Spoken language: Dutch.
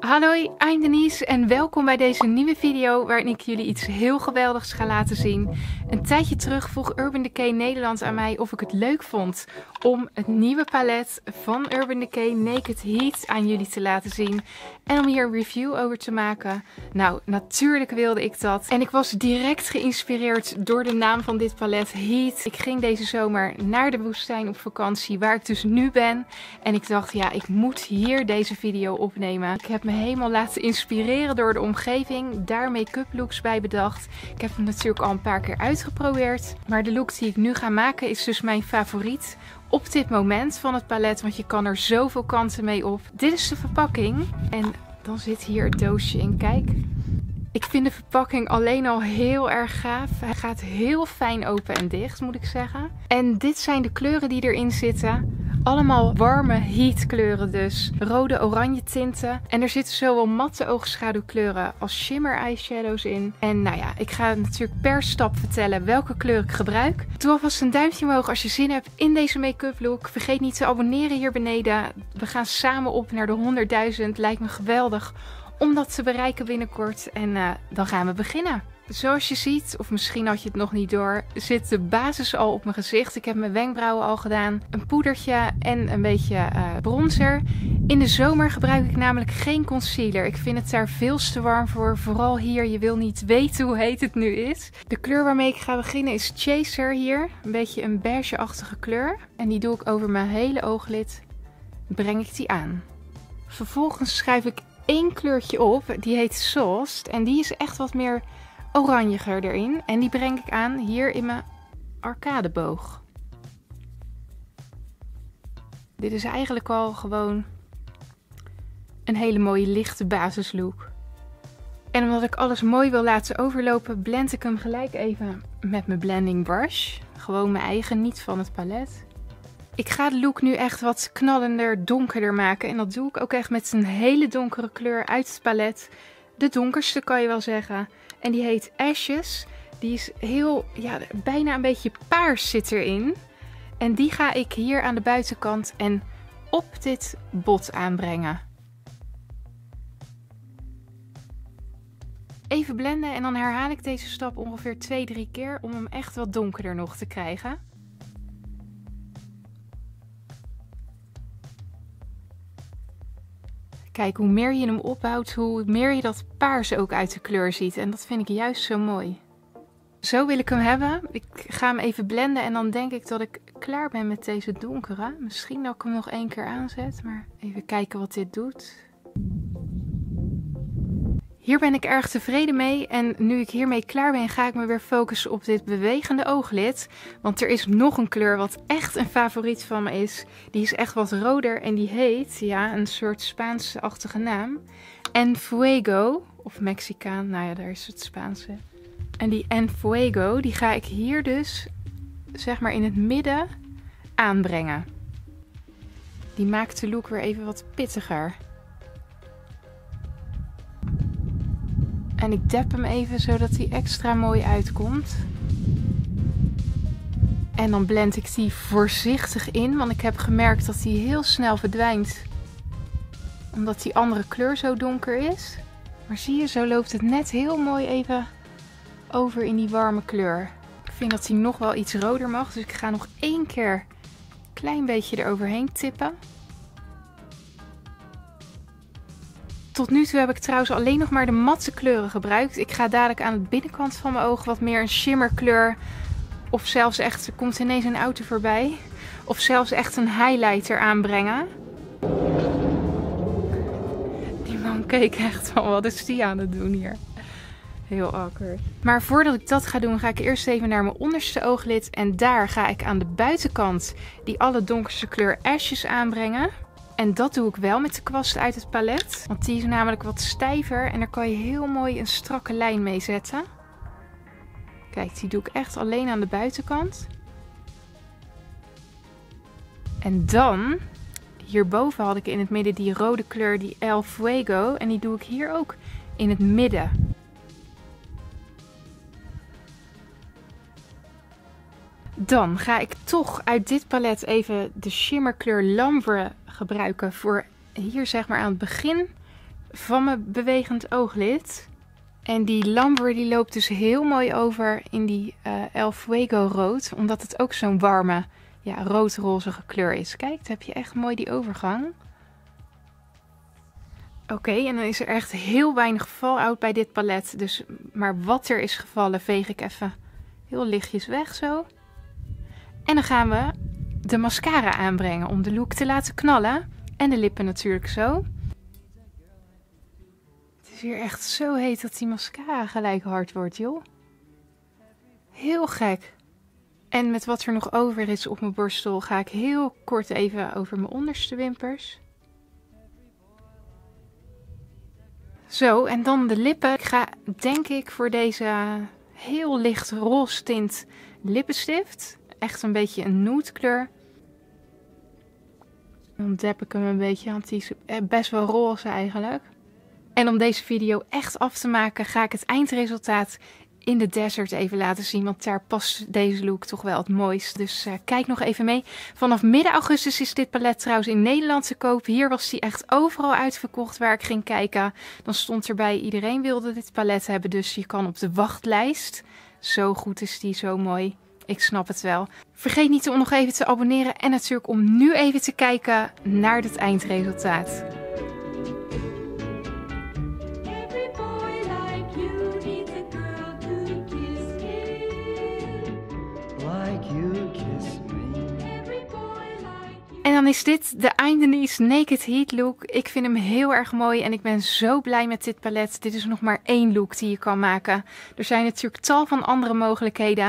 Hallo, I'm Denise en welkom bij deze nieuwe video waarin ik jullie iets heel geweldigs ga laten zien. Een tijdje terug vroeg Urban Decay Nederland aan mij of ik het leuk vond om het nieuwe palet van Urban Decay Naked Heat aan jullie te laten zien. En om hier een review over te maken. Nou, natuurlijk wilde ik dat. En ik was direct geïnspireerd door de naam van dit palet, Heat. Ik ging deze zomer naar de woestijn op vakantie, waar ik dus nu ben. En ik dacht, ja, ik moet hier deze video opnemen. Ik heb me helemaal laten inspireren door de omgeving. Daar make-up looks bij bedacht. Ik heb hem natuurlijk al een paar keer uitgeprobeerd. Maar de look die ik nu ga maken is dus mijn favoriet op dit moment van het palet. Want je kan er zoveel kanten mee op. Dit is de verpakking. En dan zit hier het doosje in. Kijk. Ik vind de verpakking alleen al heel erg gaaf. Hij gaat heel fijn open en dicht, moet ik zeggen. En dit zijn de kleuren die erin zitten. Allemaal warme heat kleuren dus. Rode, oranje tinten. En er zitten zowel matte oogschaduwkleuren als shimmer eyeshadows in. En nou ja, ik ga natuurlijk per stap vertellen welke kleur ik gebruik. Doe alvast een duimpje omhoog als je zin hebt in deze make-up look. Vergeet niet te abonneren hier beneden. We gaan samen op naar de 100.000. Lijkt me geweldig om dat te bereiken binnenkort. En dan gaan we beginnen. Zoals je ziet, of misschien had je het nog niet door, zit de basis al op mijn gezicht. Ik heb mijn wenkbrauwen al gedaan. Een poedertje en een beetje bronzer. In de zomer gebruik ik namelijk geen concealer. Ik vind het daar veel te warm voor. Vooral hier, je wil niet weten hoe heet het nu is. De kleur waarmee ik ga beginnen is Chaser hier. Een beetje een beige-achtige kleur. En die doe ik over mijn hele ooglid. Breng ik die aan. Vervolgens schrijf ik één kleurtje op. Die heet Sauced. En die is echt wat meer oranjiger erin. En die breng ik aan hier in mijn arcadeboog. Dit is eigenlijk al gewoon een hele mooie lichte basislook. En omdat ik alles mooi wil laten overlopen, blend ik hem gelijk even met mijn blending brush. Gewoon mijn eigen, niet van het palet. Ik ga de look nu echt wat knallender, donkerder maken. En dat doe ik ook echt met een hele donkere kleur uit het palet. De donkerste kan je wel zeggen. En die heet Ashes. Die is heel, ja, bijna een beetje paars zit erin. En die ga ik hier aan de buitenkant en op dit bot aanbrengen. Even blenden en dan herhaal ik deze stap ongeveer 2-3 keer om hem echt wat donkerder nog te krijgen. Kijk, hoe meer je hem opbouwt, hoe meer je dat paars ook uit de kleur ziet. En dat vind ik juist zo mooi. Zo wil ik hem hebben. Ik ga hem even blenden en dan denk ik dat ik klaar ben met deze donkere. Misschien dat ik hem nog 1 keer aanzet, maar even kijken wat dit doet. Hier ben ik erg tevreden mee en nu ik hiermee klaar ben ga ik me weer focussen op dit bewegende ooglid. Want er is nog een kleur wat echt een favoriet van me is. Die is echt wat roder en die heet, ja, een soort Spaanse-achtige naam. Enfuego, of Mexicaan, nou ja, daar is het Spaanse. En die Enfuego, die ga ik hier dus, zeg maar in het midden, aanbrengen. Die maakt de look weer even wat pittiger. En ik dab hem even zodat hij extra mooi uitkomt. En dan blend ik die voorzichtig in, want ik heb gemerkt dat die heel snel verdwijnt. Omdat die andere kleur zo donker is. Maar zie je, zo loopt het net heel mooi even over in die warme kleur. Ik vind dat hij nog wel iets roder mag, dus ik ga nog 1 keer een klein beetje eroverheen tippen. Tot nu toe heb ik trouwens alleen nog maar de matte kleuren gebruikt. Ik ga dadelijk aan de binnenkant van mijn oog wat meer een shimmerkleur. Of zelfs echt, er komt ineens een auto voorbij. Of zelfs echt een highlighter aanbrengen. Die man keek echt van, wat is die aan het doen hier? Heel awkward. Maar voordat ik dat ga doen, ga ik eerst even naar mijn onderste ooglid. En daar ga ik aan de buitenkant die allerdonkerste kleur Ashes aanbrengen. En dat doe ik wel met de kwast uit het palet. Want die is namelijk wat stijver en daar kan je heel mooi een strakke lijn mee zetten. Kijk, die doe ik echt alleen aan de buitenkant. En dan, hierboven had ik in het midden die rode kleur, die El Fuego. En die doe ik hier ook in het midden. Dan ga ik toch uit dit palet even de shimmerkleur Lambre gebruiken voor hier zeg maar aan het begin van mijn bewegend ooglid. En die lamber die loopt dus heel mooi over in die El Fuego rood. Omdat het ook zo'n warme, ja, rood-rozige kleur is. Kijk, dan heb je echt mooi die overgang. Oké, en dan is er echt heel weinig fallout bij dit palet. Dus, maar wat er is gevallen veeg ik even heel lichtjes weg zo. En dan gaan we de mascara aanbrengen om de look te laten knallen. En de lippen natuurlijk zo. Het is hier echt zo heet dat die mascara gelijk hard wordt, joh. Heel gek. En met wat er nog over is op mijn borstel ga ik heel kort even over mijn onderste wimpers. Zo, en dan de lippen. Ik ga denk ik voor deze heel licht roze tint lippenstift. Echt een beetje een nude kleur. Dan dep ik hem een beetje, want die is best wel roze eigenlijk. En om deze video echt af te maken ga ik het eindresultaat in de desert even laten zien. Want daar past deze look toch wel het mooist. Dus kijk nog even mee. Vanaf midden augustus is dit palet trouwens in Nederland te koop. Hier was die echt overal uitverkocht waar ik ging kijken. Dan stond erbij iedereen wilde dit palet hebben. Dus je kan op de wachtlijst. Zo goed is die, zo mooi. Ik snap het wel. Vergeet niet om nog even te abonneren. En natuurlijk om nu even te kijken naar het eindresultaat. En dan is dit de Eindenies Naked Heat look. Ik vind hem heel erg mooi en ik ben zo blij met dit palet. Dit is nog maar één look die je kan maken. Er zijn natuurlijk tal van andere mogelijkheden.